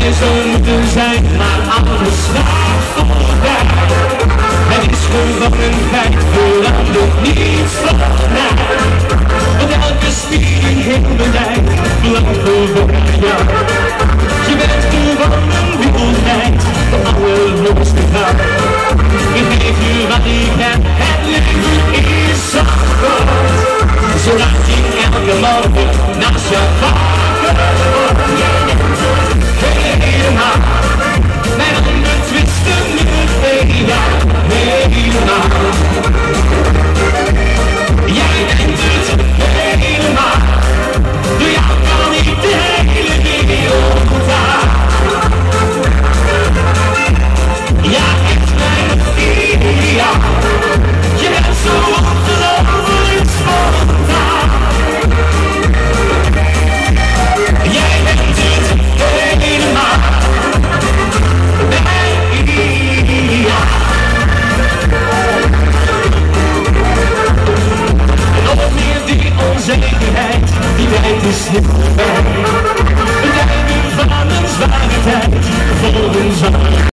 jij zou moeten zijn, maar alles gaat voorbij. Het is gewoon een feit, verandert niets van mij. Want elke spier in heel mijn lijf belangt voor jou. Je bent gewoon een wereldmeid, de allermooiste vrouw. Ik geef je wat ik heb, het leven is zo groot. Zodat je elke morgen naast je wakker wordt. Helemaal, mijn handen twisten nu tegen jou. Helemaal, jij bent het helemaal. Door jou kan ik de hele wereld aan. Ja, echt mijn ideaal. Je bent zo ongelooflijk spontaan. Jij bent het helemaal. Mijn ideaal. Nog meer die onzekerheid, die tijd is niet voorbij. We zijn nu van een zware tijd, vol een zware